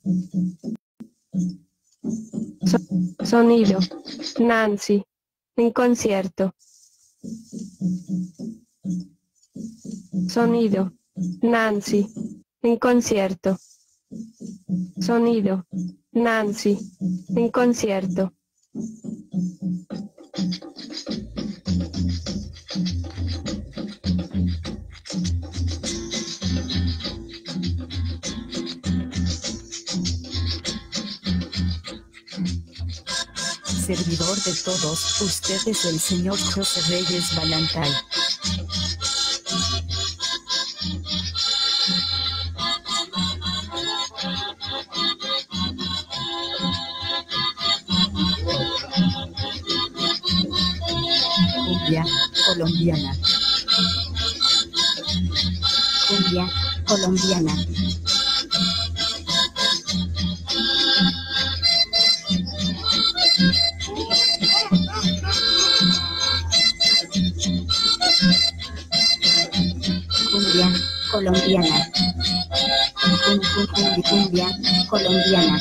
Sonido. Nancy. En concierto. Sonido. Nancy. En concierto. Sonido. Nancy. En concierto. Servidor de todos, usted es el señor José Reyes Balantay. Cumbia colombiana. Cumbia colombiana. Cumbia colombiana. Cumbia colombiana.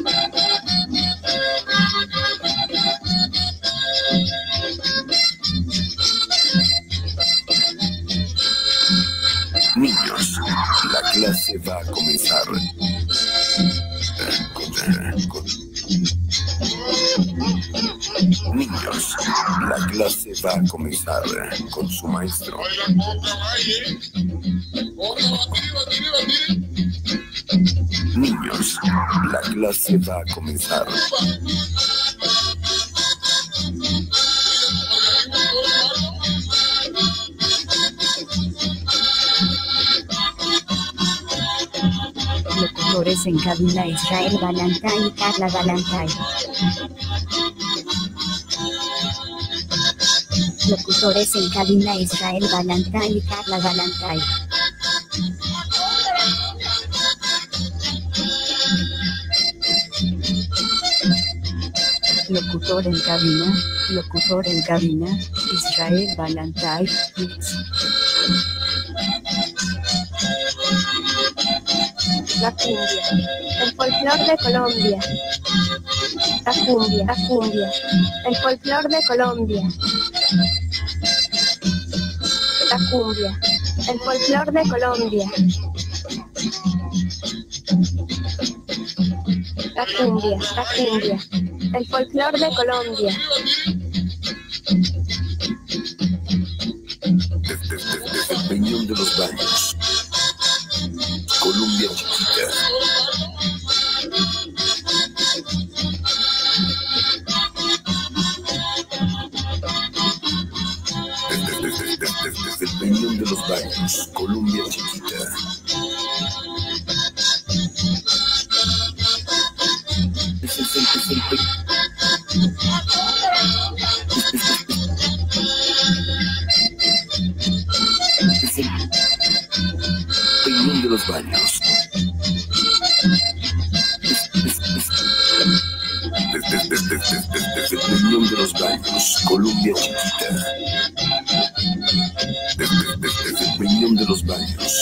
Niños, la clase va a comenzar. Niños, la clase va a comenzar con su maestro. Niños, la clase va a comenzar. Locutores en cabina: Israel Balantay y Carla Balantay. Locutores en cabina: Israel Balantay y Carla Balantay. Locutor en cabina, Israel Balantay. La cumbia. El folclor de Colombia. La cumbia. El folclor de Colombia. La cumbia. El folclor de Colombia. La cumbia. El folclor de Colombia. Desde el Peñón de los Baños, Colombia chiquita. Desde el Peñón de los Baños, Colombia chiquita. Peñón de los Baños. Desde el Peñón de los Baños, Colombia chiquita. Desde el Peñón de los Baños.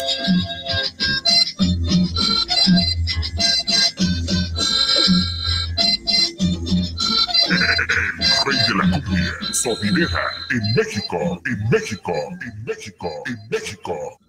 Rey de la cumbia, Sodinera, en México.